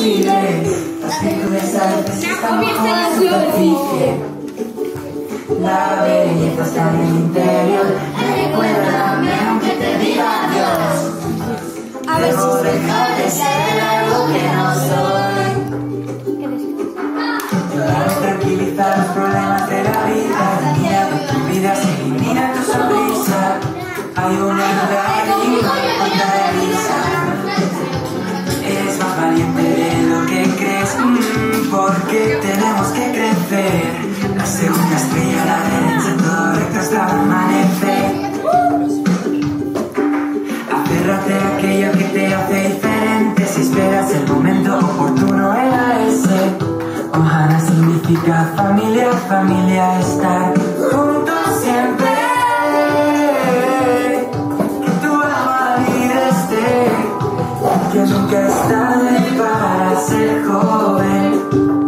imposible. Las virtudes a veces están bajo la superficie. La belleza está en el interior. Recuérdame aunque te diga adiós. Debo dejar de ser algo que no soy. Para tranquilizar los problemas de la vida, el miedo de tu vida se elimina tu sonrisa. Hay una lugar y una cuenta de risa. Eres más valiente de lo que crees, porque tenemos que crecer. La segunda estrella a la derecha, todo recto hasta el amanecer. Aférrate a aquello que te hace diferente. Si esperas el momento oportuno era ese. Ohana significa familia, familia, estar juntos siempre. Que tu alma libre esté, que nunca es tarde para ser joven.